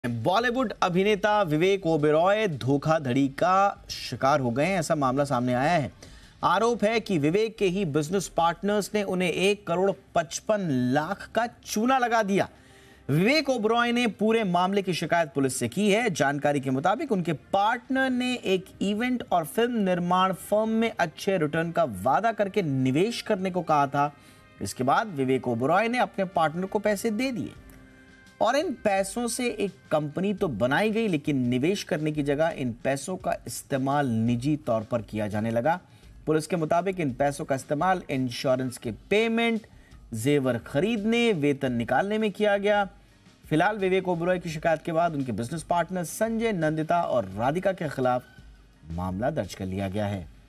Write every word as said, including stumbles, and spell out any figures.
बॉलीवुड अभिनेता विवेक ओबेरॉय धोखाधड़ी का शिकार हो गए हैं, ऐसा मामला सामने आया है। आरोप है कि विवेक के ही बिजनेस पार्टनर्स ने उन्हें एक करोड़ पचपन लाख का चूना लगा दिया। विवेक ओबेरॉय ने पूरे मामले की शिकायत पुलिस से की है। जानकारी के मुताबिक उनके पार्टनर ने एक इवेंट और फिल्म निर्माण फर्म में अच्छे रिटर्न का वादा करके निवेश करने को कहा था। इसके बाद विवेक ओबेरॉय ने अपने पार्टनर को पैसे दे दिए और इन पैसों से एक कंपनी तो बनाई गई, लेकिन निवेश करने की जगह इन पैसों का इस्तेमाल निजी तौर पर किया जाने लगा। पुलिस के मुताबिक इन पैसों का इस्तेमाल इंश्योरेंस के पेमेंट, जेवर खरीदने, वेतन निकालने में किया गया। फिलहाल विवेक ओबेरॉय की शिकायत के बाद उनके बिजनेस पार्टनर संजय, नंदिता और राधिका के खिलाफ मामला दर्ज कर लिया गया है।